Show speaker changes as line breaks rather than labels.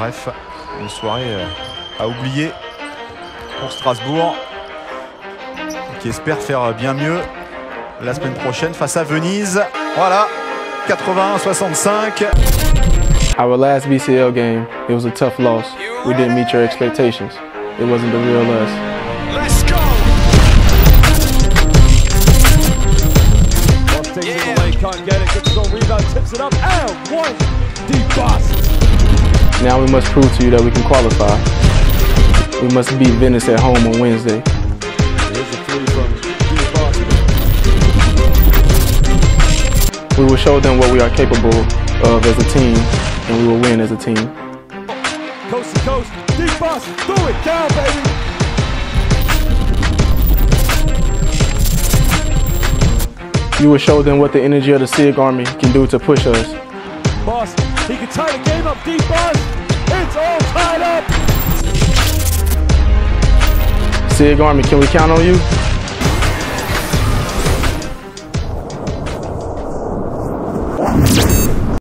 Bref, une soirée à oublier pour Strasbourg, qui espère faire bien mieux la semaine prochaine face à Venise. Voilà, 81-65.
Our last VCL game, it was a tough loss. We didn't meet your expectations. It wasn't the real us.
Let's go! Bost takes it away, can't get it, gets his own rebound, tips it up, and one! Dee Bost!
Now we must prove to you that we can qualify. We must beat Venise at home on Wednesday.
Here's a three from Dee Bost.
We will show them what we are capable of as a team, and we will win as a team.
Coast to coast, Dee Bost, throw it down, baby!
You will show them what the energy of the SIG Army can do to push us.
Bost, he can tie the game up, Dee Bost! It's all tied up!
SIG Army, can we count on you?